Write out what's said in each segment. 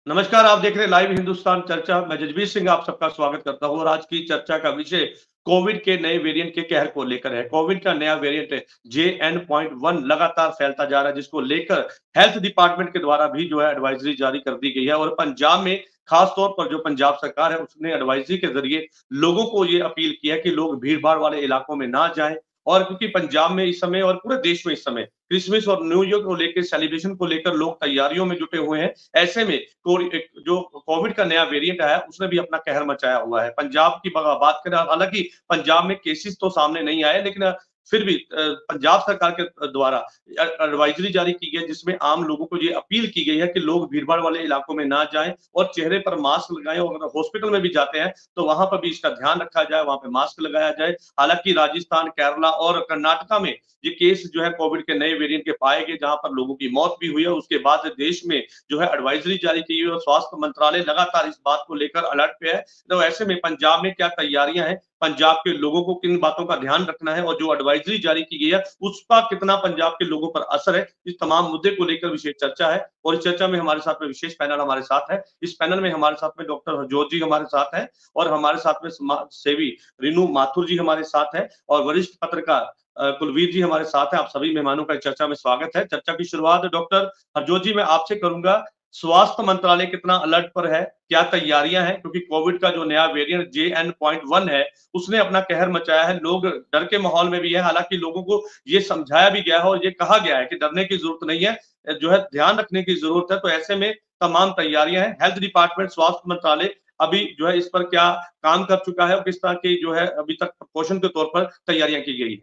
नमस्कार, आप देख रहे हैं लाइव हिंदुस्तान चर्चा। मैं जजबीर सिंह आप सबका स्वागत करता हूँ और आज की चर्चा का विषय कोविड के नए वेरिएंट के कहर को लेकर है। कोविड का नया वेरिएंट JN.1 लगातार फैलता जा रहा है, जिसको लेकर हेल्थ डिपार्टमेंट के द्वारा भी जो है एडवाइजरी जारी कर दी गई है और पंजाब में खास तौर पर जो पंजाब सरकार है उसने एडवाइजरी के जरिए लोगों को ये अपील किया कि लोग भीड़-भाड़ वाले इलाकों में ना जाएँ। और क्योंकि पंजाब में इस समय और पूरे देश में इस समय क्रिसमस और न्यू ईयर को लेकर सेलिब्रेशन को लेकर लोग तैयारियों में जुटे हुए हैं। ऐसे में जो कोविड का नया वेरिएंट आया है उसने भी अपना कहर मचाया हुआ है। पंजाब की बात करें, हालांकि पंजाब में केसेस तो सामने नहीं आए, लेकिन फिर भी पंजाब सरकार के द्वारा एडवाइजरी जारी की गई है, जिसमें आम लोगों को ये अपील की गई है कि लोग भीड़-भाड़ वाले इलाकों में ना जाएं और चेहरे पर मास्क लगाएं और अगर हॉस्पिटल में भी जाते हैं तो वहां पर भी इसका ध्यान रखा जाए, वहां पे मास्क लगाया जाए। हालांकि राजस्थान, केरला और कर्नाटका में ये केस जो है कोविड के नए वेरिएंट के पाए गए, जहां पर लोगों की मौत भी हुई है। उसके बाद देश में जो है एडवाइजरी जारी की हुई है और स्वास्थ्य मंत्रालय लगातार इस बात को लेकर अलर्ट पे है। तो ऐसे में पंजाब में क्या तैयारियां हैं, पंजाब के लोगों को किन बातों का ध्यान रखना है और जो एडवाइजरी जारी की गई है उसका कितना पंजाब के लोगों पर असर है, इस तमाम मुद्दे को लेकर विशेष चर्चा है। और इस चर्चा में हमारे साथ में विशेष पैनल हमारे साथ है। इस पैनल में हमारे साथ में डॉक्टर हरजोत जी हमारे साथ है और हमारे साथ में समाज सेवी रीनू माथुर जी हमारे साथ है और वरिष्ठ पत्रकार कुलवीर जी हमारे साथ हैं। आप सभी मेहमानों का चर्चा में स्वागत है। चर्चा की शुरुआत डॉक्टर हरजोत जी मैं आपसे करूंगा। स्वास्थ्य मंत्रालय कितना अलर्ट पर है, क्या तैयारियां हैं, क्योंकि कोविड का जो नया वेरिएंट JN.1 है उसने अपना कहर मचाया है। लोग डर के माहौल में भी है, हालांकि लोगों को ये समझाया भी गया है और ये कहा गया है कि डरने की जरूरत नहीं है, जो है ध्यान रखने की जरूरत है। तो ऐसे में तमाम तैयारियां हैं। हेल्थ डिपार्टमेंट, स्वास्थ्य मंत्रालय अभी जो है इस पर क्या काम कर चुका है और किस तरह की जो है अभी तक प्रिकॉशन के तौर पर तैयारियां की गई है?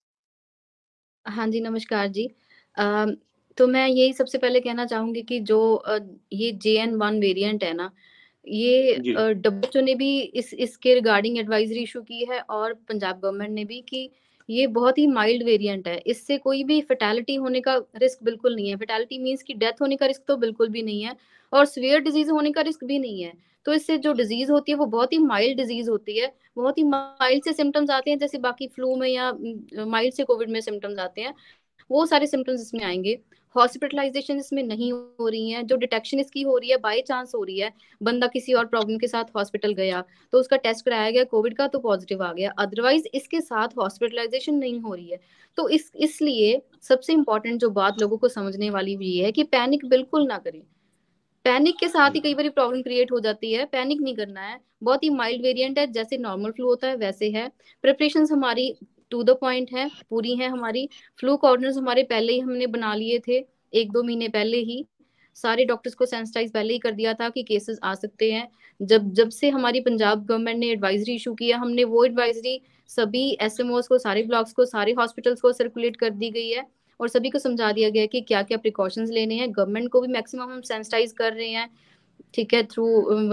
हाँ जी, नमस्कार जी। अ, तो मैं यही सबसे पहले कहना चाहूँगी कि जो ये JN.1 वेरिएंट है ना, ये जी। WHO ने भी इसके रिगार्डिंग एडवाइज़री इश्यू की है और पंजाब गवर्नमेंट ने भी कि ये बहुत ही माइल्ड वेरिएंट है। इससे कोई भी फैटेलिटी होने का रिस्क बिल्कुल नहीं है। फैटेलिटी मीन्स कि डेथ होने का रिस्क तो बिल्कुल भी नहीं है और सीवियर डिज़ीज़ होने का रिस्क भी नहीं है। तो इससे जो डिज़ीज़ होती है वो बहुत ही माइल्ड डिज़ीज़ होती है। बहुत ही माइल्ड से सिम्पटम्स आते हैं, जैसे बाकी फ्लू में या माइल्ड से कोविड में सिम्पटम्स आते हैं, वो सारे सिम्पटम्स इसमें आएँगे। हॉस्पिटलाइज़ेशन इसमें नहीं हो रही है, जो डिटेक्शन इसकी हो रही है बाय चांस हो रही है। बंदा किसी और प्रॉब्लम के साथ हॉस्पिटल गया, तो उसका टेस्ट कराया गया कोविड का तो पॉज़िटिव आ गया, अदरवाइज़ इसके साथ हॉस्पिटलाइज़ेशन नहीं हो रही है। तो इसलिए सबसे इम्पोर्टेंट जो बात लोगों को समझने वाली भी ये है कि पैनिक बिल्कुल ना करें। पैनिक के साथ ही कई बारी प्रॉब्लम क्रिएट हो जाती है, पैनिक नहीं करना है। बहुत ही माइल्ड वेरिएंट है, जैसे नॉर्मल फ्लू होता है वैसे है। प्रिपरेशंस हमारी टू द पॉइंट है, पूरी है हमारी। फ्लू कॉर्नर्स हमारे पहले ही हमने बना लिए थे, 1-2 महीने पहले ही। सारे डॉक्टर्स को सेंसिटाइज पहले ही कर दिया था कि केसेस आ सकते हैं। जब जब से हमारी पंजाब गवर्नमेंट ने एडवाइजरी इशू किया, हमने वो एडवाइजरी सभी एसएमओस को, सारे ब्लॉक्स को, सारे हॉस्पिटल्स को सर्कुलेट कर दी गई है और सभी को समझा दिया गया है कि क्या-क्या प्रिकॉशंस लेने हैं। गवर्नमेंट को भी मैक्सिमम हम सेंसिटाइज कर रहे हैं, ठीक है, थ्रू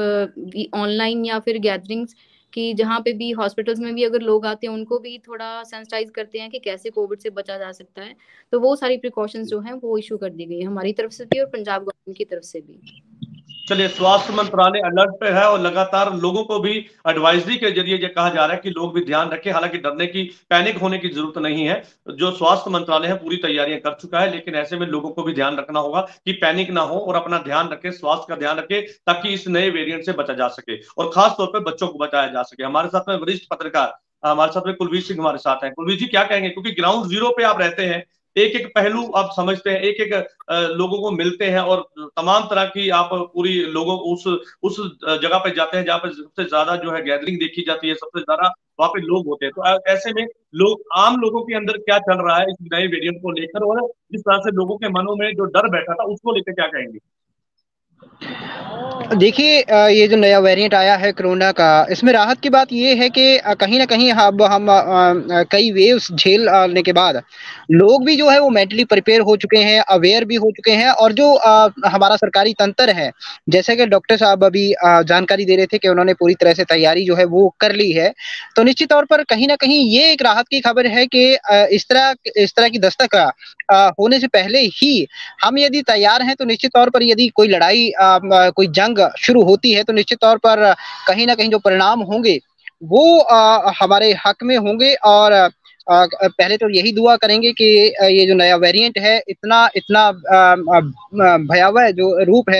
ऑनलाइन या फिर गैदरिंग्स, कि जहाँ पे भी हॉस्पिटल्स में भी अगर लोग आते हैं उनको भी थोड़ा सेंसिटाइज करते हैं कि कैसे कोविड से बचा जा सकता है। तो वो सारी प्रिकॉशंस जो हैं वो इशू कर दी गई है हमारी तरफ से भी और पंजाब गवर्नमेंट की तरफ से भी। चलिए, स्वास्थ्य मंत्रालय अलर्ट पे है और लगातार लोगों को भी एडवाइजरी के जरिए ये कहा जा रहा है कि लोग भी ध्यान रखें। हालांकि डरने की, पैनिक होने की जरूरत नहीं है। जो स्वास्थ्य मंत्रालय है पूरी तैयारियां कर चुका है, लेकिन ऐसे में लोगों को भी ध्यान रखना होगा कि पैनिक ना हो और अपना ध्यान रखें, स्वास्थ्य का ध्यान रखें, ताकि इस नए वेरिएंट से बचा जा सके और खास तौर पर बच्चों को बचाया जा सके। हमारे साथ में वरिष्ठ पत्रकार, हमारे साथ में कुलवीर सिंह हमारे साथ हैं। कुलवीर जी, क्या कहेंगे, क्योंकि ग्राउंड जीरो पे आप रहते हैं, एक एक पहलू आप समझते हैं, एक एक लोगों को मिलते हैं और तमाम तरह की आप पूरी लोगों उस जगह पे जाते हैं जहाँ पे सबसे ज्यादा जो है गैदरिंग देखी जाती है, सबसे ज्यादा वहां पे लोग होते हैं। तो ऐसे में लोग, आम लोगों के अंदर क्या चल रहा है इस नए वेरिएंट को लेकर और जिस तरह से लोगों के मनों में जो डर बैठा था उसको लेकर क्या कहेंगे? देखिए, ये जो नया वेरिएंट आया है कोरोना का, इसमें राहत की बात ये है कि कहीं न कहीं अब हम कई वेव्स झेलने के बाद लोग भी जो है वो मेंटली प्रिपेयर हो चुके हैं, अवेयर भी हो चुके हैं और जो हमारा सरकारी तंत्र है, जैसे कि डॉक्टर साहब अभी जानकारी दे रहे थे कि उन्होंने पूरी तरह से तैयारी जो है वो कर ली है। तो निश्चित तौर पर कहीं न कहीं ये एक राहत की खबर है कि इस तरह की दस्तक होने से पहले ही हम यदि तैयार हैं, तो निश्चित तौर पर यदि कोई लड़ाई कोई जंग शुरू होती है, तो निश्चित तौर पर कहीं न कहीं जो परिणाम होंगे, वो हमारे हक में होंगे और पहले तो यही दुआ करेंगे कि ये जो नया वेरिएंट है, इतना इतना भयावह जो रूप है,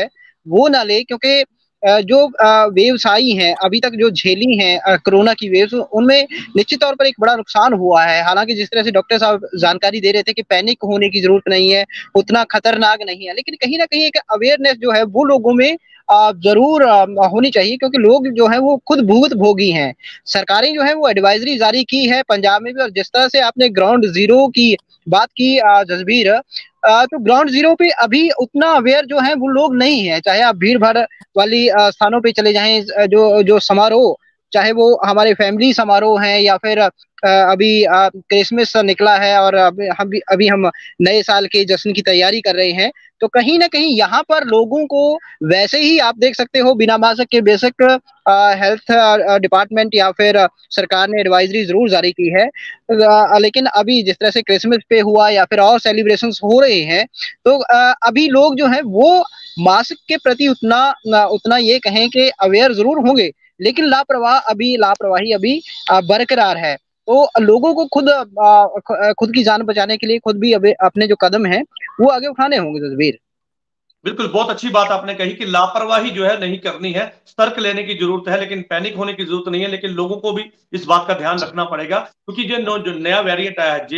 वो ना ले, क्योंकि जो वेव्स आई हैं अभी तक जो झेली हैं कोरोना की वेव्स, उनमें निश्चित तौर पर एक बड़ा नुकसान हुआ है। हालांकि जिस तरह से डॉक्टर साहब जानकारी दे रहे थे कि पैनिक होने की जरूरत नहीं है, उतना खतरनाक नहीं है, लेकिन कहीं ना कहीं एक अवेयरनेस जो है वो लोगों में जरूर होनी चाहिए, क्योंकि लोग जो है वो खुद भुगत भोगी हैं। सरकारें जो है वो एडवाइजरी जारी की है पंजाब में भी, और जिस तरह से आपने ग्राउंड जीरो की बात की जसबीर, तो ग्राउंड जीरो पे अभी उतना अवेयर जो है वो लोग नहीं है। चाहे आप भीड़ भाड़ वाली स्थानों पे चले जाएं, जो जो समारोह, चाहे वो हमारे फैमिली समारोह हैं या फिर अभी क्रिसमस निकला है और अभी हम नए साल के जश्न की तैयारी कर रहे हैं, तो कहीं ना कहीं यहाँ पर लोगों को वैसे ही आप देख सकते हो बिना मास्क के बेसिक हेल्थ डिपार्टमेंट या फिर सरकार ने एडवाइजरी जरूर जारी की है। लेकिन अभी जिस तरह से क्रिसमस पे हुआ या फिर और सेलिब्रेशंस हो रहे हैं, तो अभी लोग जो है वो मास्क के प्रति उतना उतना ये कहें कि अवेयर जरूर होंगे, लेकिन लापरवाही अभी बरकरार है। तो लोगों को खुद की जान बचाने के लिए खुद भी अपने जो कदम हैं वो आगे उठाने होंगे तस्वीर। बिल्कुल, बहुत अच्छी बात आपने कही कि लापरवाही जो है नहीं करनी है, सतर्क लेने की जरूरत है, लेकिन पैनिक होने की जरूरत नहीं है। लेकिन लोगों को भी इस बात का ध्यान रखना पड़ेगा, क्योंकि जो नया वेरिएंट आया है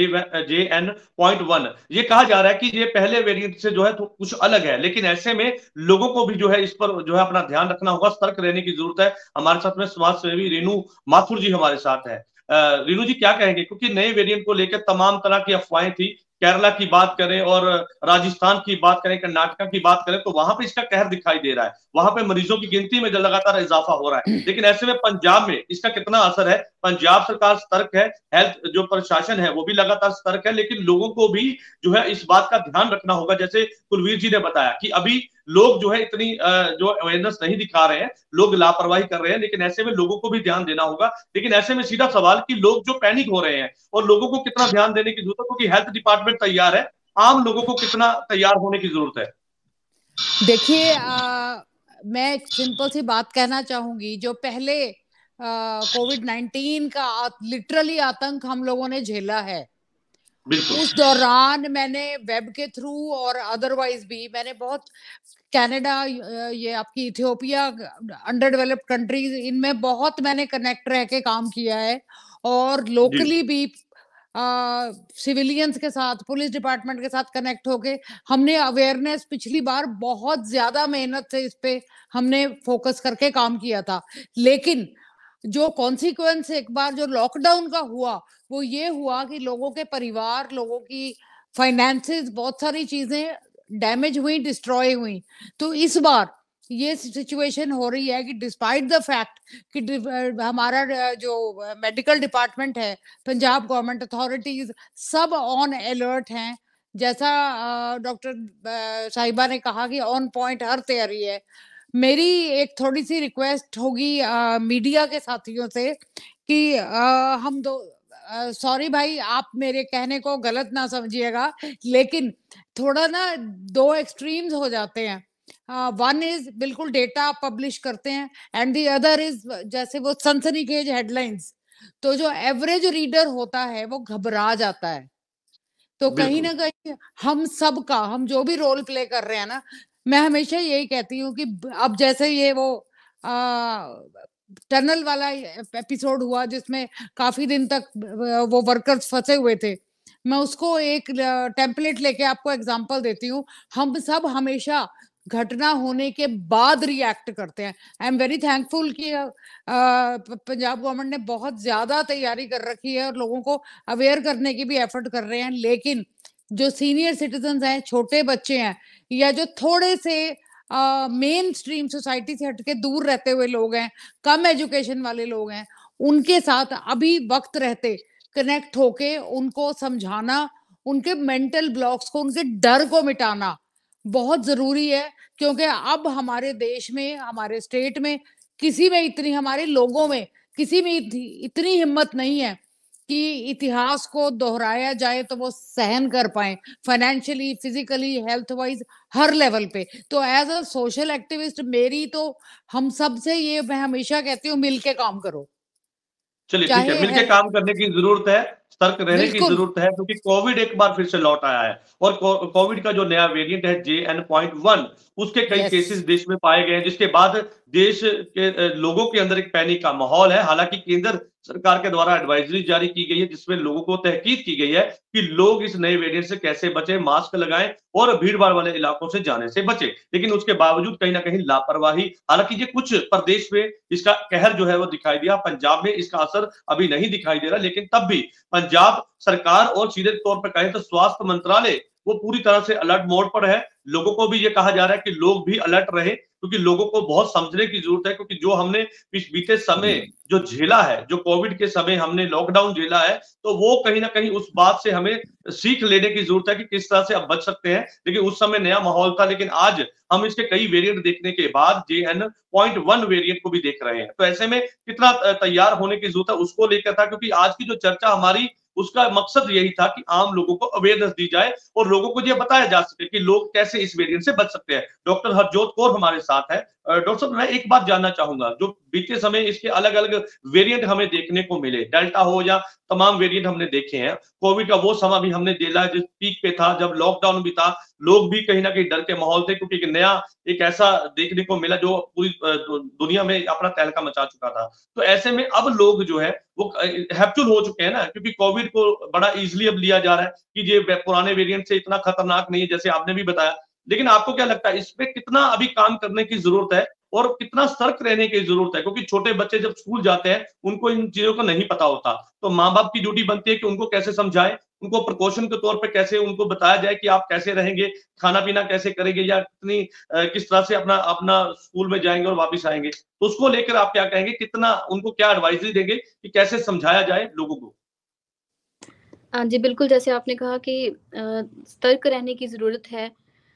JN.1, ये कहा जा रहा है कि ये पहले वेरिएंट से जो है तो कुछ अलग है, लेकिन ऐसे में लोगों को भी जो है इस पर जो है अपना ध्यान रखना होगा, सतर्क रहने की जरूरत है। हमारे साथ में समाज सेवी रेणु माथुर जी हमारे साथ है। रेणु जी क्या कहेंगे, क्योंकि नए वेरिएंट को लेकर तमाम तरह की अफवाहें थी। केरला की बात करें और राजस्थान की बात करें, कर्नाटक की बात करें, तो वहां पे इसका कहर दिखाई दे रहा है। वहां पे मरीजों की गिनती में लगातार इजाफा हो रहा है, लेकिन ऐसे में पंजाब में इसका कितना असर है? पंजाब सरकार सतर्क है, हेल्थ जो प्रशासन है वो भी लगातार सतर्क है, लेकिन लोगों को भी जो है इस बात का ध्यान रखना होगा। जैसे कुलवीर जी ने बताया कि अभी लोग जो है इतनी जो अवेयरनेस नहीं दिखा रहे हैं, लोग लापरवाही कर रहे हैं, लेकिन ऐसे में लोगों को भी ध्यान देना होगा। लेकिन ऐसे में सीधा सवाल कि लोग जो पैनिक हो रहे हैं और लोगों को कितना ध्यान देने की जरूरत है, क्योंकि हेल्थ डिपार्टमेंट तैयार है, आम लोगों को कितना तैयार होने की जरूरत है? देखिए, मैं एक सिंपल सी बात कहना चाहूंगी। जो पहले कोविड-19 का लिटरली आतंक हम लोगों ने झेला है, उस दौरान मैंने वेब के थ्रू और अदरवाइज भी मैंने बहुत कनाडा, ये आपकी इथियोपिया, अंडर डेवलप्ड कंट्रीज, इनमें बहुत मैंने कनेक्ट रह के काम किया है। और लोकली भी सिविलियंस के साथ, पुलिस डिपार्टमेंट के साथ कनेक्ट होके हमने अवेयरनेस पिछली बार बहुत ज्यादा मेहनत से इस पे हमने फोकस करके काम किया था। लेकिन जो कॉन्सिक्वेंस एक बार जो लॉकडाउन का हुआ, वो ये हुआ कि लोगों के परिवार, लोगों की फाइनेंसेस, बहुत सारी चीजें डैमेज हुई, डिस्ट्रॉय हुई। तो इस बार ये सिचुएशन हो रही है कि डिस्पाइट द फैक्ट कि हमारा जो मेडिकल डिपार्टमेंट है, पंजाब गवर्नमेंट अथॉरिटीज सब ऑन अलर्ट हैं। जैसा डॉक्टर साहिबा ने कहा कि ऑन पॉइंट हर तैयारी है। मेरी एक थोड़ी सी रिक्वेस्ट होगी मीडिया के साथियों से कि हम दो, सॉरी भाई, आप मेरे कहने को गलत ना समझिएगा, लेकिन थोड़ा ना दो एक्सट्रीम्स हो जाते हैं। वन इज बिल्कुल डेटा पब्लिश करते हैं, एंड द अदर इज जैसे वो सनसनीखेज हेडलाइंस। तो जो एवरेज रीडर होता है वो घबरा जाता है। तो कहीं ना कहीं हम जो भी रोल प्ले कर रहे हैं ना, मैं हमेशा यही कहती हूँ कि अब जैसे ये वो टनल वाला एपिसोड हुआ जिसमें काफी दिन तक वो वर्कर्स फंसे हुए थे, मैं उसको एक टेम्पलेट लेके आपको एग्जांपल देती हूँ। हम सब हमेशा घटना होने के बाद रिएक्ट करते हैं। आई एम वेरी थैंकफुल कि पंजाब गवर्नमेंट ने बहुत ज्यादा तैयारी कर रखी है और लोगों को अवेयर करने की भी एफर्ट कर रहे हैं। लेकिन जो सीनियर सिटीजन हैं, छोटे बच्चे हैं, या जो थोड़े से मेन स्ट्रीम सोसाइटी से हटके दूर रहते हुए लोग हैं, कम एजुकेशन वाले लोग हैं, उनके साथ अभी वक्त रहते कनेक्ट होके उनको समझाना, उनके मेंटल ब्लॉक्स को, उनके डर को मिटाना बहुत जरूरी है। क्योंकि अब हमारे देश में, हमारे स्टेट में, किसी में इतनी, हमारे लोगों में किसी में इतनी हिम्मत नहीं है कि इतिहास को दोहराया जाए तो वो सहन कर पाए, फाइनेंशियली, फिजिकली, हेल्थ वाइज, हर लेवल पे। तो एज अ सोशल एक्टिविस्ट मेरी तो हम सब से ये मैं हमेशा कहती हूँ, मिलके काम करो। चलिए ठीक है, मिलके काम करने की जरूरत है। सतर्क रहने की बिल्कुल। जरूरत है, क्योंकि कोविड एक बार फिर से लौट आया है और कोविड का जो नया वेरिएंट है JN.1, उसके कई यस। केसेस देश में पाए गए हैं, जिसके बाद देश के लोगों के अंदर एक पैनिक का माहौल है। हालांकि केंद्र सरकार के द्वारा एडवाइजरी जारी की गई है, जिसमें लोगों को ताकीद की गई है कि लोग इस नए वेरिएंट से कैसे बचें, मास्क लगाएं और भीड़-भाड़ वाले इलाकों से जाने से बचें। लेकिन उसके बावजूद कहीं न कहीं लापरवाही, हालांकि ये कुछ प्रदेश में इसका कहर जो है वो दिखाई दिया, पंजाब में इसका असर अभी नहीं दिखाई दे रहा, लेकिन तब भी पंजाब सरकार और सीधे तौर पर कहें तो स्वास्थ्य मंत्रालय वो पूरी तरह से अलर्ट मोड पर है। लोगों को भी ये कहा जा रहा है कि लोग भी अलर्ट रहे, क्योंकि लोगों को बहुत समझने की जरूरत है, क्योंकि जो हमने बीते समय जो झेला है, जो कोविड के समय हमने लॉकडाउन झेला है, तो वो कहीं ना कहीं उस बात से हमें सीख लेने की जरूरत है कि किस तरह से अब बच सकते हैं। लेकिन उस समय नया माहौल था, लेकिन आज हम इसके कई वेरिएंट देखने के बाद JN.1 वेरिएंट को भी देख रहे हैं। तो ऐसे में कितना तैयार होने की जरूरत है उसको लेकर था, क्योंकि आज की जो चर्चा हमारी, उसका मकसद यही था कि आम लोगों को अवेयरनेस दी जाए और लोगों को ये बताया जा सके कि लोग कैसे इस वेरिएंट से बच सकते हैं। डॉक्टर हरजोत कौर हमारे साथ है। डॉक्टर साहब, मैं एक बात जानना चाहूंगा, जो बीते समय इसके अलग अलग वेरिएंट हमें देखने को मिले, डेल्टा हो या तमाम वेरिएंट हमने देखे हैं, कोविड का वो समय भी हमने झेला जिस पीक पे था, जब लॉकडाउन भी था, लोग भी कहीं ना कहीं डर के माहौल थे, क्योंकि एक ऐसा देखने को मिला जो पूरी दुनिया में अपना तहलका मचा चुका था। तो ऐसे में अब लोग जो है वो हैप्चुअल हो चुके हैं ना, क्योंकि कोविड को बड़ा इजीली अब लिया जा रहा है कि ये पुराने वेरिएंट से इतना खतरनाक नहीं है, जैसे आपने भी बताया। लेकिन आपको क्या लगता है, इस पे कितना अभी काम करने की जरूरत है और कितना सतर्क रहने की जरूरत है? क्योंकि छोटे बच्चे जब स्कूल जाते हैं, उनको इन चीजों का नहीं पता होता, तो माँ बाप की ड्यूटी बनती है कि उनको कैसे समझाएं, उनको प्रिकॉशन के तौर पे कैसे उनको बताया जाए कि आप कैसे रहेंगे, खाना पीना कैसे करेंगे, या किस तरह से अपना अपना स्कूल में जाएंगे और वापस आएंगे। तो उसको लेकर आप क्या कहेंगे, कितना उनको क्या एडवाइजरी देंगे कि कैसे समझाया जाए लोगों को? जी, बिल्कुल, जैसे आपने कहा कि सतर्क रहने की ज़रूरत है।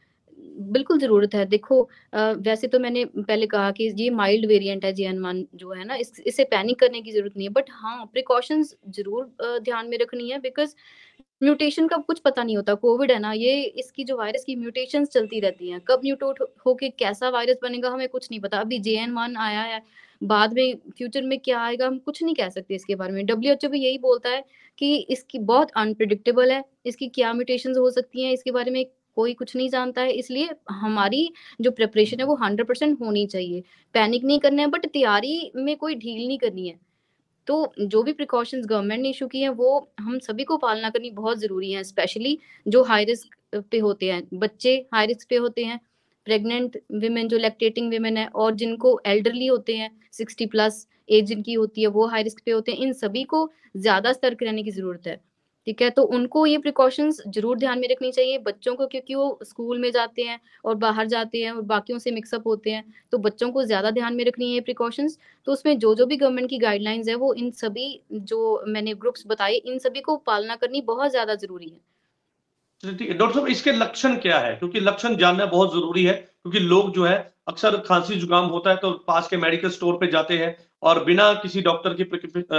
बिल्कुल ज़रूरत है। देखो, वैसे तो मैंने पहले कहा कि ये माइल्ड वेरिएंट है JN.1 जो है ना, इससे पैनिक करने की ज़रूरत नहीं है। बट हाँ, प्रिकॉशंस ज़रूर ध्यान में रखनी है, बिकॉज़ म्यूटेशन का कुछ पता नहीं होता। कोविड है ना, ये इसकी जो वायरस की म्यूटेशंस चलती रहती हैं। कब म्यूटेट होके कैसा वायरस बनेगा हमें कुछ नहीं पता। अभी JN.1 आया है, बाद में फ्यूचर में क्या आएगा हम कुछ नहीं कह सकते इसके बारे में। WHO भी यही बोलता है कि इसकी बहुत अनप्रेडिक्टेबल है, इसकी क्या म्यूटेशंस हो सकती हैं, इसके बारे में कोई कुछ नहीं जानता है। इसलिए हमारी जो प्रिपरेशन है वो 100% होनी चाहिए। पैनिक नहीं करना है, बट तैयारी में कोई ढील नहीं करनी है। तो जो भी प्रिकॉशंस गवर्नमेंट ने इश्यू की हैं, वो हम सभी को पालना करनी बहुत ज़रूरी है, स्पेशली जो हाई रिस्क पे होते हैं। बच्चे हाई रिस्क पे होते हैं, प्रेग्नेंट वुमेन जो लैक्टेटिंग वुमेन है, और जिनको एल्डरली होते हैं, 60 प्लस एज जिनकी होती है, वो हाई रिस्क पे होते हैं। इन सभी को ज़्यादा सतर्क रहने की ज़रूरत है। ठीक है? तो उनको ये प्रिकॉशंस ज़रूर ध्यान में रखनी चाहिए। बच्चों को, क्योंकि वो स्कूल में जाते हैं और बाहर जाते हैं और बाकियों से मिक्स अप होते हैं, तो बच्चों को ज़्यादा ध्यान में रखनी है ये प्रिकॉशंस। तो उसमें जो भी गवर्नमेंट की गाइडलाइंस है, वो इन सभी जो मैंने ग्रुप्स बताए, इन सभी को पालना करनी बहुत ज़्यादा ज़रूरी है। चलिए ठीक है। डॉक्टर साहब, इसके लक्षण क्या है? क्योंकि लक्षण जानना बहुत ज़रूरी है, क्योंकि लोग जो है अक्सर खाँसी-जुकाम होता है तो पास के मेडिकल स्टोर पे जाते हैं और बिना किसी डॉक्टर की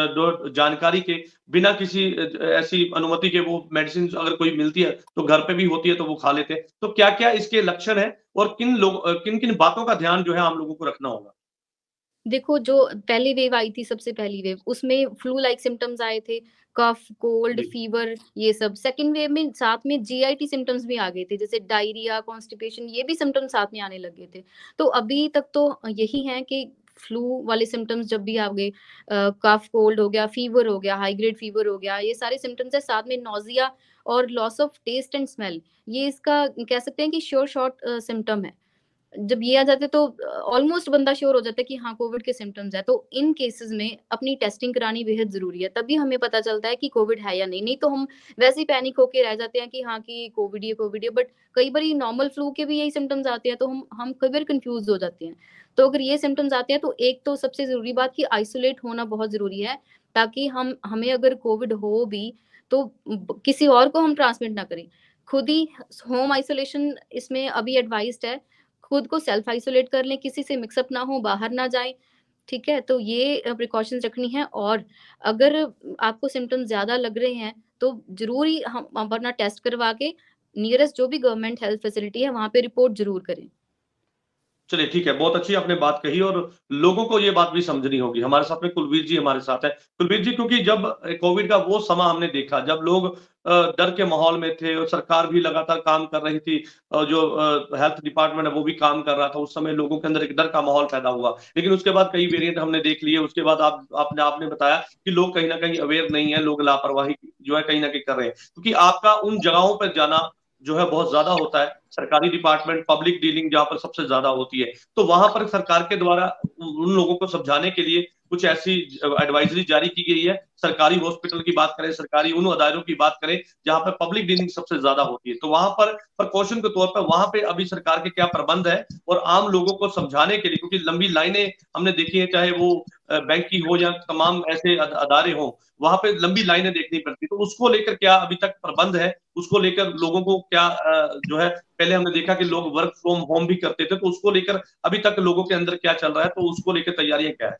जानकारी के, बिना किसी ऐसी अनुमति के वो मेडिसिन अगर कोई मिलती है, तो घर पे भी होती है तो वो खा लेते हैं। तो क्या-क्या इसके लक्षण हैं और किन-किन बातों का ध्यान जो है आम लोगों को रखना होगा? देखो, जो पहली वेव आई थी, सबसे पहली वेव, उसमें फ्लू लाइक सिम्पटम्स आए थे, कफ, कोल्ड, जी। फीवर, ये सब। सेकंड वेव में साथ में GIT सिम्पटम्स भी आ गए थे, जैसे डायरिया, कॉन्स्टिपेशन, ये भी सिम्पटम्स साथ में आने लग गए थे। तो अभी तक तो यही है कि फ्लू वाले सिम्पटम्स जब भी आ गए, कफ, कोल्ड हो गया, फीवर हो गया, हाई ग्रेड फीवर हो गया, ये सारे सिम्पटम्स है। साथ में नोज़िया और loss of taste and smell, ये इसका कह सकते हैं कि श्योर शॉट सिम्पटम है। जब ये आ जाते हैं तो ऑलमोस्ट बंदा श्योर हो जाता है कि हाँ, कोविड के सिम्पटम्स हैं। तो इन केसेस में अपनी टेस्टिंग करानी बेहद ज़रूरी है, तभी हमें पता चलता है कि कोविड है या नहीं। नहीं तो हम वैसे ही पैनिक होके रह जाते हैं कि हाँ, कि कोविड ही है, बट कई बारी नॉर्मल फ्लू के भी यही सिम्पटम्स आते हैं, तो हम कई बार कन्फ्यूज़ हो जाते हैं। तो अगर ये सिम्पटम्स आते हैं, तो एक तो सबसे ज़रूरी बात कि आइसोलेट होना बहुत ज़रूरी है, ताकि हमें अगर कोविड हो भी, तो किसी और को हम ट्रांसमिट ना करें। खुद ही होम आइसोलेशन इसमें अभी एडवाइस्ड है। खुद को सेल्फ आइसोलेट कर लें, किसी से मिक्स अप ना हो, बाहर ना जाएँ, ठीक है? तो ये प्रिकॉशंस रखनी है। और अगर आपको सिम्पटम्स ज़्यादा लग रहे हैं, तो ज़रूर ही हम अपना टेस्ट करवा के नियरेस्ट जो भी गवर्नमेंट हेल्थ फैसिलिटी है, वहाँ पे रिपोर्ट ज़रूर करें। चलिए ठीक है, बहुत अच्छी आपने बात कही और लोगों को ये बात भी समझनी होगी। हमारे साथ में कुलवीर जी हमारे साथ हैं। कुलवीर जी, क्योंकि जब कोविड का वो समय हमने देखा जब लोग डर के माहौल में थे और सरकार भी लगातार काम कर रही थी, जो हेल्थ डिपार्टमेंट है वो भी काम कर रहा था, उस समय लोगों के अंदर एक डर का माहौल पैदा हुआ। लेकिन उसके बाद कई वेरिएंट हमने देख लिए, उसके बाद आपने बताया कि लोग कहीं न कहीं अवेयर नहीं है, लोग लापरवाही जो है कहीं न कहीं कर रहे हैं। क्योंकि आपका उन जगहों पर जाना जो है बहुत ज़्यादा होता है, सरकारी डिपार्टमेंट, पब्लिक डीलिंग जहाँ पर सबसे ज़्यादा होती है। तो वहाँ पर सरकार के द्वारा उन लोगों को समझाने के लिए कुछ ऐसी एडवाइजरी जारी की गई है। सरकारी हॉस्पिटल की बात करें, सरकारी उन अदारों की बात करें जहाँ पर पब्लिक डीलिंग सबसे ज़्यादा होती है। तो वहाँ पर प्रिकॉशन के तौर पर वहाँ पे अभी सरकार के क्या प्रबंध है और आम लोगों को समझाने के लिए, क्योंकि लंबी लाइनें हमने देखी है, चाहे वो बैंक की हो या तमाम ऐसे अदारे हों, वहाँ पे लंबी लाइनें देखनी पड़ती। तो उसको लेकर क्या अभी तक प्रबंध है? उसको लेकर लोगों को क्या जो है, पहले हमने देखा कि लोग वर्क फ्रॉम होम भी करते थे, तो उसको लेकर अभी तक लोगों के अंदर क्या चल रहा है? तो उसको लेकर तैयारियां क्या है?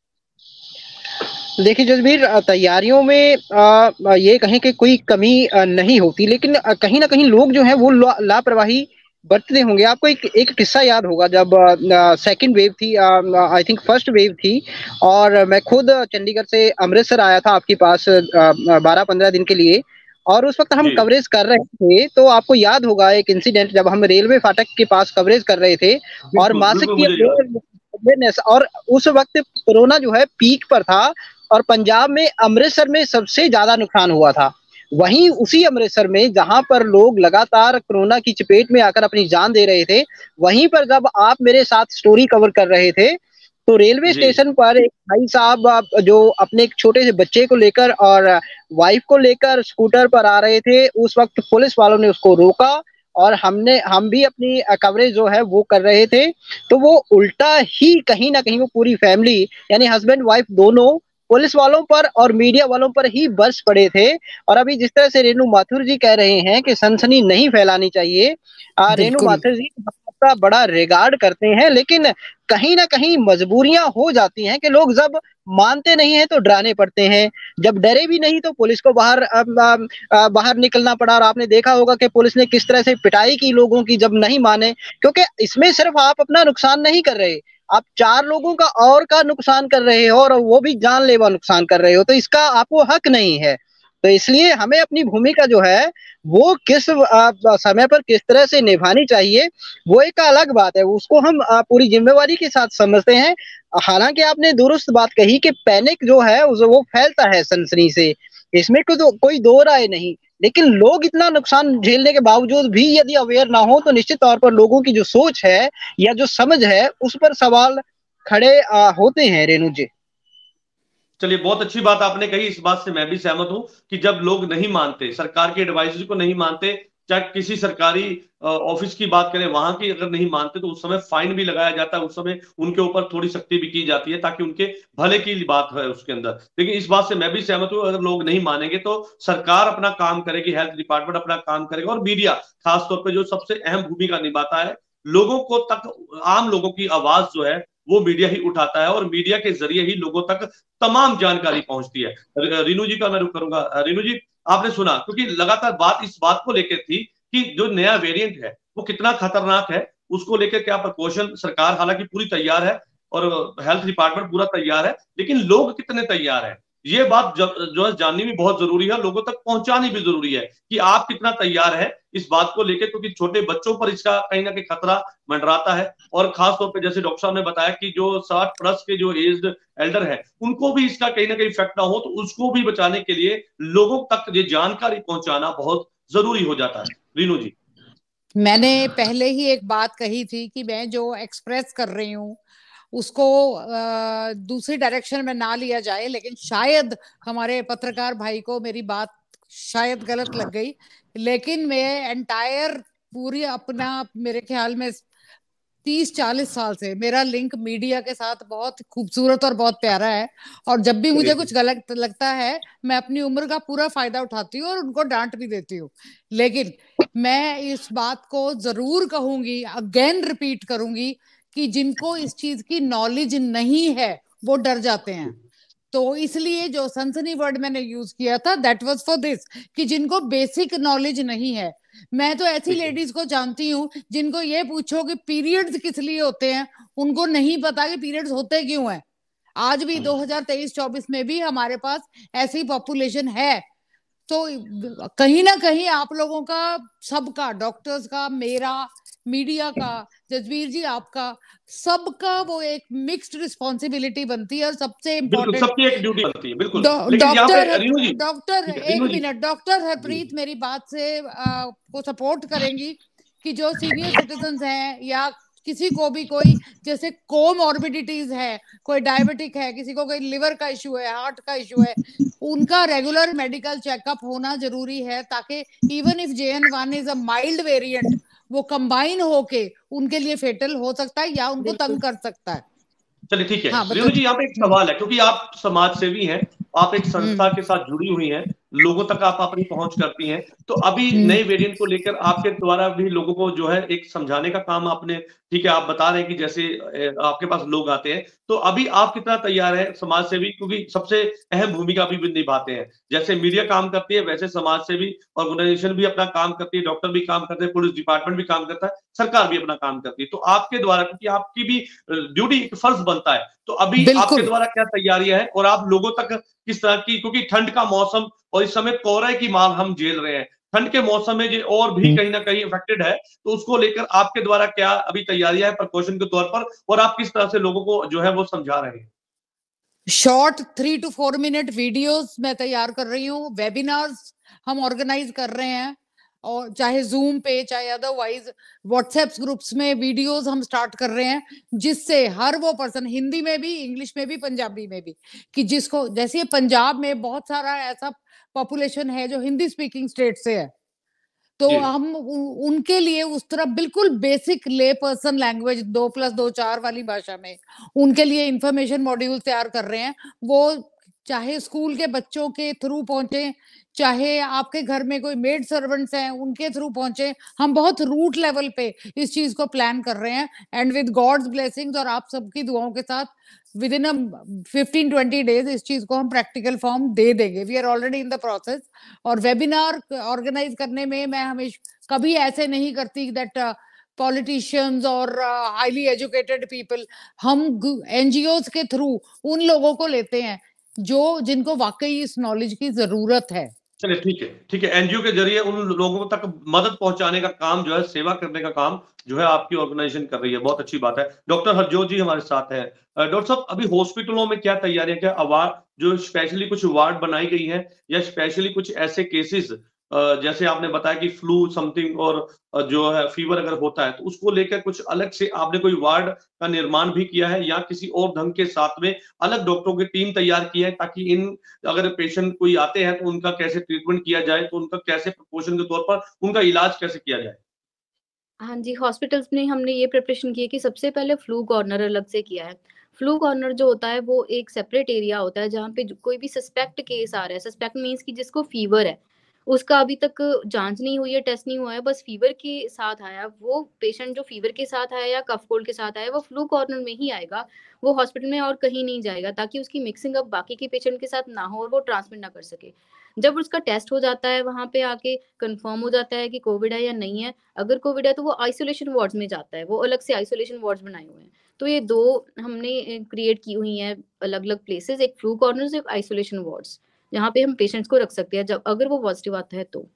देखिए जसबीर, तैयारियों में ये कहें कि कोई कमी नहीं होती, लेकिन कहीं न कहीं लोग जो हैं वो लापरवाही बरतते होंगे। आपको एक किस्सा याद होगा, जब सेकंड वेव थी, आई थिंक फर्स्ट वेव थी, और मैं खुद चंडीगढ़ से अमृतसर आया था आपके पास 12-15 दिन के लिए, और उस वक़्त हम जी। कवरेज कर रहे थे। तो आपको याद होगा एक इंसिडेंट, जब हम रेलवे फाटक के पास कवरेज कर रहे थे और बिल्कुल, मास्क बिल्कुल की मुझे याद है। अवेयरनेस, और उस वक़्त कोरोना जो है पीक पर था, और पंजाब में अमृतसर में सबसे ज़्यादा नुकसान हुआ था। वहीं उसी अमृतसर में जहाँ पर लोग लगातार कोरोना की चपेट में आकर अपनी जान दे रहे थे, वहीं पर जब आप मेरे साथ स्टोरी कवर कर रहे थे, तो रेलवे जी। स्टेशन पर एक भाई साहब जो अपने एक छोटे से बच्चे को लेकर और वाइफ को लेकर स्कूटर पर आ रहे थे, उस वक़्त पुलिस वालों ने उसको रोका, और हम भी अपनी कवरेज जो है वो कर रहे थे। तो वो उल्टा ही कहीं न कहीं वो पूरी फैमिली, यानी हस्बैंड वाइफ दोनों, पुलिस वालों पर और मीडिया वालों पर ही बरस पड़े थे। और अभी जिस तरह से रेणु माथुर जी कह रहे हैं कि सनसनी नहीं फैलानी चाहिए, रेणु बिल्कुल। माथुर जी आपका बड़ा रिगार्ड करते हैं, लेकिन कहीं न कहीं मजबूरियाँ हो जाती हैं कि लोग जब मानते नहीं हैं तो डराने पड़ते हैं। जब डरे भी नहीं तो पुलिस को बाहर निकलना पड़ा, और आपने देखा होगा कि पुलिस ने किस तरह से पिटाई की लोगों की जब नहीं माने, क्योंकि इसमें सिर्फ आप अपना नुकसान नहीं कर रहे, आप 4 लोगों का और का नुकसान कर रहे हो, और वो भी जानलेवा नुकसान कर रहे हो, तो इसका आपको हक नहीं है। तो इसलिए हमें अपनी भूमिका जो है वो किस समय पर किस तरह से निभानी चाहिए, वो एक अलग बात है, उसको हम पूरी जिम्मेवारी के साथ समझते हैं। हालांकि आपने दुरुस्त बात कही कि पैनिक जो है वो फैलता है सनसनी से, इसमें कोई दो राय नहीं, लेकिन लोग इतना नुकसान झेलने के बावजूद भी यदि अवेयर ना हो, तो निश्चित तौर पर लोगों की जो सोच है या जो समझ है उस पर सवाल खड़े होते हैं। रेणु जी, चलिए, बहुत अच्छी बात आपने कही, इस बात से मैं भी सहमत हूं कि जब लोग नहीं मानते, सरकार की एडवाइजरी को नहीं मानते, चाहे किसी सरकारी ऑफिस की बात करें, वहां की अगर नहीं मानते तो उस समय फाइन भी लगाया जाता है, उस समय उनके ऊपर थोड़ी सख्ती भी की जाती है ताकि उनके भले की बात है उसके अंदर। लेकिन इस बात से मैं भी सहमत हूं, अगर लोग नहीं मानेंगे तो सरकार अपना काम करेगी, हेल्थ डिपार्टमेंट अपना काम करेगा, और मीडिया खासतौर पर जो सबसे अहम भूमिका निभाता है, लोगों को तक, आम लोगों की आवाज जो है वो मीडिया ही उठाता है, और मीडिया के जरिए ही लोगों तक तमाम जानकारी पहुंचती है। रीनू जी का मैं रुख करूंगा। रीनू जी, आपने सुना, क्योंकि लगातार बात इस बात को लेकर थी कि जो नया वेरिएंट है वो कितना खतरनाक है, उसको लेकर क्या प्रिकॉशन, सरकार हालांकि पूरी तैयार है और हेल्थ डिपार्टमेंट पूरा तैयार है, लेकिन लोग कितने तैयार है, ये बात जो है जाननी भी बहुत जरूरी है, लोगों तक पहुंचानी भी जरूरी है कि आप कितना तैयार है इस बात को लेकर, क्योंकि छोटे बच्चों पर इसका कहीं ना कहीं खतरा मंडराता है, और खासतौर पर जैसे डॉक्टर साहब ने बताया कि जो 60 प्लस के जो एज्ड एल्डर है उनको भी इसका कहीं ना कहीं इफेक्ट ना हो, तो उसको भी बचाने के लिए लोगों तक ये जानकारी पहुंचाना बहुत जरूरी हो जाता है। रीनू जी, मैंने पहले ही एक बात कही थी कि मैं जो एक्सप्रेस कर रही हूँ उसको दूसरी डायरेक्शन में ना लिया जाए, लेकिन शायद हमारे पत्रकार भाई को मेरी बात शायद गलत लग गई, लेकिन मैं एंटायर पूरी अपना, मेरे ख्याल में 30-40 साल से मेरा लिंक मीडिया के साथ बहुत खूबसूरत और बहुत प्यारा है, और जब भी मुझे कुछ गलत लगता है मैं अपनी उम्र का पूरा फायदा उठाती हूँ और उनको डांट भी देती हूँ। लेकिन मैं इस बात को जरूर कहूंगी, अगेन रिपीट करूंगी, कि जिनको इस चीज की नॉलेज नहीं है वो डर जाते हैं। तो इसलिए जो सनसनी वर्ड मैंने यूज किया था दैट वाज फॉर दिस, कि जिनको बेसिक नॉलेज नहीं है, मैं तो ऐसी ठीक है। लेडीज को जानती हूँ जिनको ये पूछो कि पीरियड्स किस लिए होते हैं, उनको नहीं पता कि पीरियड्स होते क्यों हैं। आज भी 2023-24 में भी हमारे पास ऐसी पॉपुलेशन है। तो कहीं ना कहीं आप लोगों का, सबका, डॉक्टर्स का, मेरा, मीडिया का, जसवीर जी आपका, सबका वो एक मिक्स्ड रिस्पॉन्सिबिलिटी बनती है। और सबसे बिल्कुल, इम्पोर्टेंट, सबकी एक ड्यूटी बनती है, बिल्कुल। लेकिन यहाँ पे डॉक्टर रिनु जी, डॉक्टर ठीक है, एक रिनु जी, मिनट, डॉक्टर जी, हरप्रीत मेरी बात से को सपोर्ट करेंगी कि जो सीनियर सिटीजन हैं या किसी को भी कोई जैसे कोमॉर्बिडिटीज है, कोई डायबिटिक है, किसी को कोई लिवर का इशू है, हार्ट का इशू है, उनका रेगुलर मेडिकल चेकअप होना जरूरी है, ताकि even if JN1 is a mild variant, वो कंबाइन होके उनके लिए फेटल हो सकता है या उनको बिल्कुल। तंग कर सकता है। चलिए ठीक है। हाँ रेणु जी, बताइए। यहाँ पे एक सवाल है, क्योंकि आप समाज सेवी हैं, आप एक संस्था हम्म के साथ जुड़ी हुई हैं, लोगों तक आप अपनी पहुंच करती हैं, तो अभी हम्म नए वेरिएंट को लेकर आपके द्वारा भी लोगों को जो है एक समझाने का काम आपने, ठीक है, आप बता रहे हैं कि जैसे आपके पास लोग आते हैं, तो अभी आप कितना तैयार है समाज सेवी, क्योंकि सबसे अहम भूमिका भी निभाते हैं, जैसे मीडिया काम करती है वैसे समाज सेवी ऑर्गेनाइजेशन भी अपना काम करती है, डॉक्टर भी काम करते हैं, पुलिस डिपार्टमेंट भी काम करता है, सरकार भी अपना काम करती है, तो आपके द्वारा, क्योंकि आपकी भी ड्यूटी, फर्ज बनता है, तो अभी आपके बिल्कुल। द्वारा क्या तैयारियां हैं और आप लोगों तक किस तरह की, क्योंकि ठंड का मौसम और इस समय कोहरे की मार हम झेल रहे हैं, ठंड के मौसम में जो और भी कहीं ना कहीं इफेक्टेड है, तो उसको लेकर आपके द्वारा क्या अभी तैयारियां है प्रिकॉशन के तौर पर, और आप किस तरह से लोगों को जो है वो समझा रहे हैं? शॉर्ट 3 to 4 मिनट वीडियोस मैं तैयार कर रही हूँ, वेबिनार्स हम ऑर्गेनाइज कर रहे हैं, और चाहे जूम पे चाहे अदरवाइज व्हाट्सएप ग्रुप्स में वीडियोस हम स्टार्ट कर रहे हैं, जिससे हर वो पर्सन, हिंदी में भी, इंग्लिश में भी, पंजाबी में भी, कि जिसको, जैसे पंजाब में बहुत सारा ऐसा पॉपुलेशन है जो हिंदी स्पीकिंग स्टेट से है, तो जी। हम उनके लिए उस तरह बिल्कुल बेसिक ले पर्सन लैंग्वेज 2+2=4 वाली भाषा में उनके लिए इंफॉर्मेशन मॉड्यूल तैयार कर रहे हैं। वो चाहे स्कूल के बच्चों के थ्रू पहुंचे, चाहे आपके घर में कोई मेड सर्वेंट्स हैं उनके थ्रू पहुंचे, हम बहुत रूट लेवल पे इस चीज को प्लान कर रहे हैं। एंड विद गॉड्स ब्लेसिंग्स और आप सबकी दुआओं के साथ विद इन 15-20 डेज इस चीज को हम प्रैक्टिकल फॉर्म दे देंगे। We are already in the process. और वेबिनार ऑर्गेनाइज करने में मैं हमेशा कभी ऐसे नहीं करती दैट पॉलिटिशियंस और हाईली एजुकेटेड पीपल, हम NGOs के थ्रू उन लोगों को लेते हैं जो जिनको वाकई इस नॉलेज की जरूरत है। चलिए ठीक है, ठीक है। एनजीओ के जरिए उन लोगों तक मदद पहुंचाने का काम जो है, सेवा करने का काम जो है आपकी ऑर्गेनाइजेशन कर रही है, बहुत अच्छी बात है। डॉक्टर हरजोत जी हमारे साथ हैं। डॉक्टर साहब, अभी हॉस्पिटलों में क्या तैयारियां, क्या अवार्ड जो स्पेशली कुछ वार्ड बनाई गई है, या स्पेशली कुछ ऐसे केसेस, जैसे आपने बताया कि फ्लू समथिंग और जो है फीवर अगर होता है, तो उसको लेकर कुछ अलग से आपने कोई वार्ड का निर्माण भी किया है, या किसी और ढंग के साथ में अलग डॉक्टरों की टीम तैयार की है, ताकि इन, अगर पेशेंट कोई आते हैं तो उनका कैसे ट्रीटमेंट किया जाए, तो उनका कैसे प्रिकॉशन के तौर पर उनका इलाज कैसे किया जाए? हाँ जी, हॉस्पिटल्स में हमने ये प्रिपरेशन की है कि सबसे पहले फ्लू कॉर्नर अलग से किया है। फ्लू कॉर्नर जो होता है वो एक सेपरेट एरिया होता है जहाँ पे कोई भी सस्पेक्ट केस आ रहा है, सस्पेक्ट मीन्स कि जिसको फीवर है, उसका अभी तक जांच नहीं हुई है, टेस्ट नहीं हुआ है, बस फीवर के साथ आया, वो पेशेंट जो फीवर के साथ आया या कफ कोल्ड के साथ आया, वो फ्लू कॉर्नर में ही आएगा, वो हॉस्पिटल में और कहीं नहीं जाएगा, ताकि उसकी मिक्सिंग अब बाकी के पेशेंट के साथ ना हो और वो ट्रांसमिट ना कर सके। जब उसका टेस्ट हो जाता है, वहाँ पे आके कंफर्म हो जाता है कि कोविड है या नहीं है, अगर कोविड है तो वो आइसोलेशन वार्ड्स में जाता है, वो अलग से आइसोलेशन वार्ड्स बनाए हुए हैं। तो ये 2 हमने क्रिएट की हुई हैं अलग-अलग प्लेसेस, एक फ्लू कॉर्नर्स, एक आइसोलेशन वार्ड्स, जहाँ पे हम पेशेंट्स को रख सकते हैं जब अगर वो पॉजिटिव आता है तो।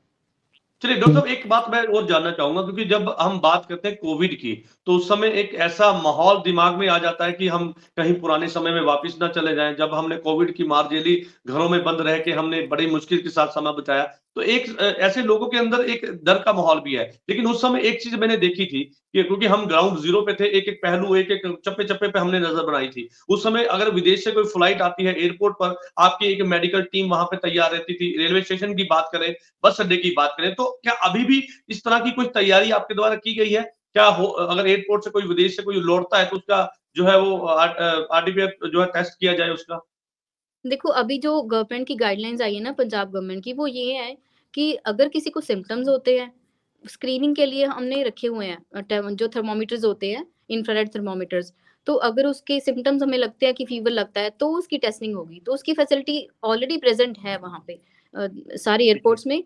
चलिए डॉक्टर साहब, एक बात मैं और जानना चाहूंगा, क्योंकि जब हम बात करते हैं कोविड की, तो उस समय एक ऐसा माहौल दिमाग में आ जाता है कि हम कहीं पुराने समय में वापस ना चले जाएं, जब हमने कोविड की मार झेली, घरों में बंद रह के हमने बड़ी मुश्किल के साथ समय बिताया, तो एक ऐसे लोगों के अंदर एक डर का माहौल भी है। लेकिन उस समय एक चीज मैंने देखी थी कि क्योंकि हम ग्राउंड जीरो पे थे, एक एक पहलू, एक एक चप्पे चप्पे पे हमने नजर बनाई थी। उस समय अगर विदेश से कोई फ्लाइट आती है एयरपोर्ट पर, आपकी एक मेडिकल टीम वहां पे तैयार रहती थी। रेलवे स्टेशन की बात करें, बस अड्डे की बात करें, तो क्या अभी भी इस तरह की कोई तैयारी आपके द्वारा की गई है? क्या हो, अगर एयरपोर्ट से कोई विदेश से कोई लौटता है तो उसका जो है वो RT-PCR जो है टेस्ट किया जाए उसका? देखो, अभी जो गवर्नमेंट की गाइडलाइंस आई है ना पंजाब गवर्नमेंट की, वो ये है कि अगर किसी को सिम्पटम्स होते हैं, स्क्रीनिंग के लिए हमने रखे हुए हैं जो थर्मोमीटर्स होते हैं, इंफ्रारेड थर्मोमीटर्स। तो अगर उसके सिम्पटम्स हमें लगते हैं कि फीवर लगता है, तो उसकी टेस्टिंग होगी। तो उसकी फैसिलिटी ऑलरेडी प्रेज़ेंट है वहाँ पे सारे ठीक है। एयरपोर्ट्स में।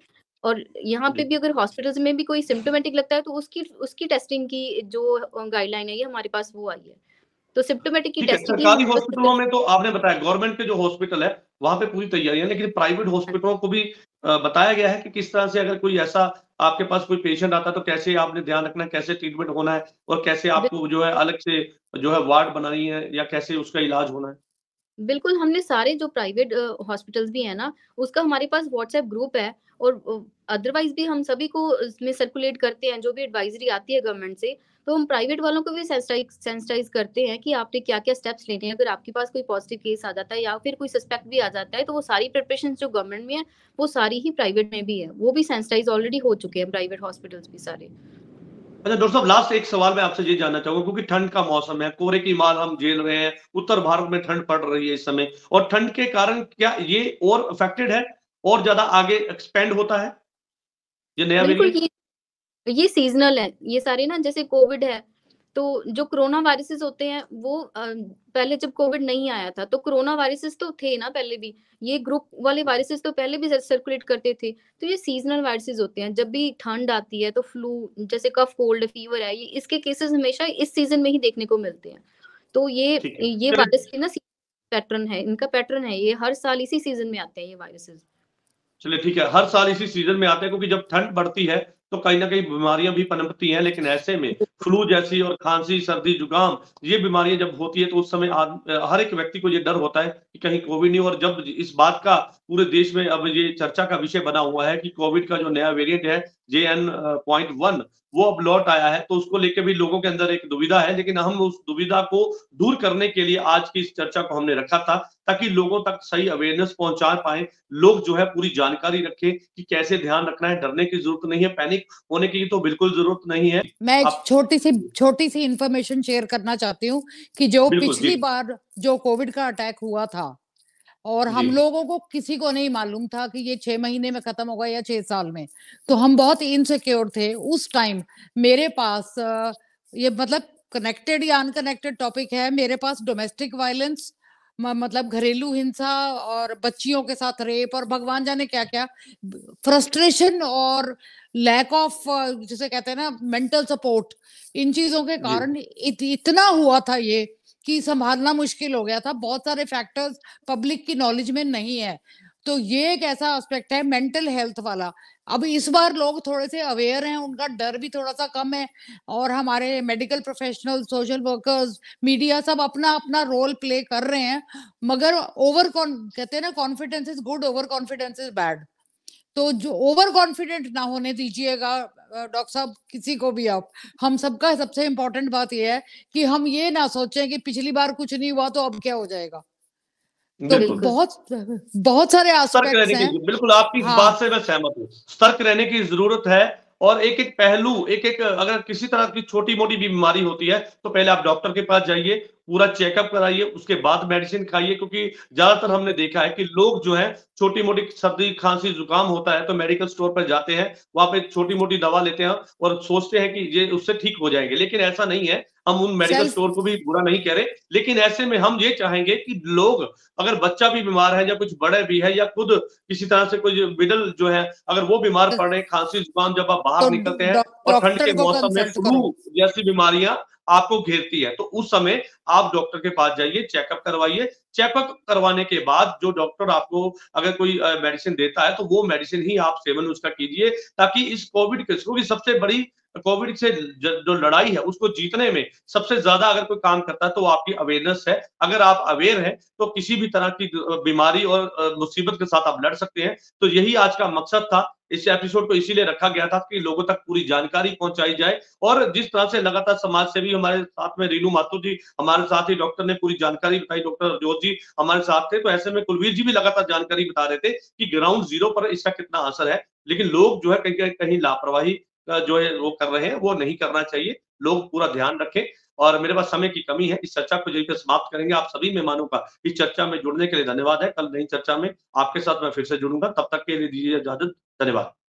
और यहाँ पे जी। भी अगर हॉस्पिटल्स में भी कोई सिम्टोमेटिक लगता है तो उसकी टेस्टिंग की जो गाइडलाइन है ये हमारे पास वो आई है। तो सिम्टोमेटिक की ठीक है, टेस्टिंग की सरकारी हम हॉस्पिटलों में तो आपने बताया गवर्नमेंट के जो हॉस्पिटल है, वहाँ पे पूरी तैयारी है, लेकिन प्राइवेट हॉस्पिटलों को भी बताया गया है कि किस तरह से अगर कोई ऐसा आपके पास कोई पेशेंट आता है, तो कैसे आपने ध्यान रखना है, कैसे ट्रीटमेंट होना है और कैसे आपको जो है अलग से जो है वार्ड बनानी है या कैसे उसका इलाज होना है? बिल्कुल, हमने सारे जो प्राइवेट हॉस्पिटल्स भी हैं ना, उसका हमारे पास व्हाट्सएप ग्रुप है और अदरवाइज़ भी हम सभी को इसमें सर्कुलेट करते हैं, जो भी एडवाइज़री आती है गवर्नमेंट से, तो हम प्राइवेट वालों को भी सेंसिटाइज़ करते हैं कि आपने क्या-क्या स्टेप्स लेने हैं। अगर आपके पास कोई पॉज़िटिव केस आ जाता है या फिर कोई सस्पेक्ट भी आ जाता है, तो वो सारी प्रिपरेशंस जो गवर्नमेंट में है, वो सारी ही प्राइवेट में भी है। वो भी सेंसिटाइज़ ऑलरेडी हो चुके हैं प्राइवेट हॉस्पिटल्स भी सारे। अच्छा डॉक्टर साहब लास्ट एक सवाल मैं आपसे ये जानना चाहूँगा क्योंकि ठंड का मौसम है, कोहरे की मार हम झेल रहे हैं, उत्तर भारत में ठंड पड़ रही है इस समय और ठंड के कारण क्या ये और अफेक्टेड है और ज़्यादा आगे एक्सपेंड होता है, ये नया बिल्कुल, वेरिएंट? ये सीज़नल है, ये सारे ना जैसे कोविड है, तो जो कोरोना वायरसेज़ होते हैं वो पहले जब कोविड नहीं आया था, तो कोरोना वायरसेज़ तो थे ना पहले भी, ये ग्रुप वाले वायरसेज़ तो पहले भी सर्कुलेट करते थे, तो ये सीज़नल वायरसेज़ होते हैं। जब भी ठंड आती है तो फ्लू जैसे कफ, कोल्ड, फीवर है, ये इसके केसेज़ हमेशा इस सीज़न में ही देखने को मिलते हैं। तो ठीक है। ये चलिए वायरस की ना पैटर्न है, इनका पैटर्न है, ये हर साल इसी सीज़न में आते हैं ये वायरसेज़। चलिए ठीक है, हर साल इसी सीज़न में आते हैं क्योंकि जब ठंड बढ़ती है, तो कहीं न कहीं बीमारियाँ भी पनपती हैं, लेकिन ऐसे में फ्लू जैसी और खाँसी, सर्दी, जुकाम ये बीमारियाँ जब होती है तो उस समय हर एक व्यक्ति को ये डर होता है कि कहीं कोविड नहीं हो और जब इस बात का पूरे देश में अब ये चर्चा का विषय बना हुआ है कि कोविड का जो नया वेरिएंट है JN.1 वो अब लौट आया है, तो उसको लेके भी लोगों के अंदर एक दुविधा है, लेकिन हम उस दुविधा को दूर करने के लिए आज की इस चर्चा को हमने रखा था, ताकि लोगों तक सही अवेयरनेस पहुँचा पाएँ, लोग जो है पूरी जानकारी रखें कि कैसे ध्यान रखना है, डरने की ज़रूरत नहीं है, पैनिक होने की तो बिल्कुल ज़रूरत नहीं है। मैं एक आप छोटी-सी इन्फॉर्मेशन शेयर करना चाहती हूँ कि जो बिल्कुल, जी, पिछली बार जो कोविड का अटैक हुआ था और जी, हम लोगों को किसी को नहीं मालूम था कि ये 6 महीने में खत्म होगा या 6 साल में। तो हम बहुत इनसिक्योर थे। उस टाइम मेरे पास ये मतलब कनेक्टेड या अनकनेक्टेड टॉपिक है। मेरे पास डोमेस्टिक वायलेंस मतलब घरेलू हिंसा और बच्चियों के साथ रेप और भगवान जाने क्या-क्या फ्रस्ट्रेशन और लैक ऑफ जिसे कहते हैं ना मेंटल सपोर्ट इन चीज़ों के जी। कारण इतना हुआ था ये कि संभालना मुश्किल हो गया था। बहुत सारे फैक्टर्स पब्लिक की नॉलेज में नहीं है। तो ये एक ऐसा एस्पेक्ट है मेंटल हेल्थ वाला। अब इस बार लोग थोड़े से अवेयर हैं, उनका डर भी थोड़ा-सा कम है और हमारे medical professional, social workers, media सब अपना-अपना रोल प्ले कर रहे हैं। मगर कहते हैं ना confidence is good, over confidence is bad. तो जो ओवर कॉन्फिडेंट ना होने दीजिएगा डॉक्टर साहब किसी को भी आप। हम सबका सबसे इम्पोर्टेंट बात ये है कि हम ये ना सोचें कि पिछली बार कुछ नहीं हुआ तो अब क्या हो जाएगा। तो बिल्कुल। बिल्कुल। बहुत सारे सतर्क एस्पेक्ट्स रहने की हैं। बिल्कुल आपकी इस हाँ, बात से मैं सहमत हूँ। सतर्क रहने की ज़रूरत है और एक-एक पहलू, एक-एक अगर किसी तरह की छोटी-मोटी भी बीमारी होती है, तो पहले आप डॉक्टर के पास जाइए, पूरा चेकअप कराइए, उसके बाद मेडिसिन खाइए क्योंकि ज़्यादातर हमने देखा है कि लोग जो हैं छोटी-मोटी सर्दी, खाँसी, जुकाम होता है तो मेडिकल स्टोर पर जाते हैं, वहाँ पे छोटी-मोटी दवा लेते हैं और सोचते हैं कि ये उससे ठीक हो जाएँगे, लेकिन ऐसा नहीं है। हम उन मेडिकल सेल्फ स्टोर को भी बुरा नहीं कह रहे, लेकिन ऐसे में हम ये चाहेंगे कि लोग अगर बच्चा भी बीमार है या कुछ बड़े भी है या खुद किसी तरह से कोई मिडल जो है अगर वो बीमार पड़ रहे हैं, खांसी-जुकाम जब आप बाहर तो निकलते हैं और ठंड डॉक्टर के को मौसम में कंसल्ट करो। फ्लू जैसी बीमारियाँ आपको घेरती है, तो उस समय आप डॉक्टर के पास जाइए, चेकअप करवाइए। चेकअप करवाने के बाद जो डॉक्टर आपको अगर कोई मेडिसिन देता है, तो वो मेडिसिन ही आप सेवन उसका कीजिए ताकि इस कोविड के क्योंकि सबसे बड़ी कोविड से जो लड़ाई है उसको जीतने में सबसे ज्यादा अगर कोई काम करता है तो वो आपकी अवेयरनेस है। अगर आप अवेयर हैं तो किसी भी तरह की बीमारी और मुसीबत के साथ आप लड़ सकते हैं। तो यही आज का मकसद था। इस एपिसोड को इसीलिए रखा गया था कि लोगों तक पूरी जानकारी पहुंचाई जाए और जिस तरह से लगातार समाज सेवी हमारे साथ में रीनू माथुर जी हमारे साथ ही डॉक्टर ने पूरी जानकारी बताई, डॉक्टर जोत जी हमारे साथ थे, तो ऐसे में कुलवीर जी भी लगातार जानकारी बता रहे थे कि ग्राउंड जीरो पर इसका कितना असर है। लेकिन लोग जो है कहीं कहीं लापरवाही जो है वो कर रहे हैं, वो नहीं करना चाहिए। लोग पूरा ध्यान रखें और मेरे पास समय की कमी है। इस चर्चा को यहीं पे समाप्त करेंगे। आप सभी मेहमानों का इस चर्चा में जुड़ने के लिए धन्यवाद है। कल नई चर्चा में आपके साथ मैं फिर से जुड़ूँगा। तब तक के लिए दीजिए इजाज़त। धन्यवाद।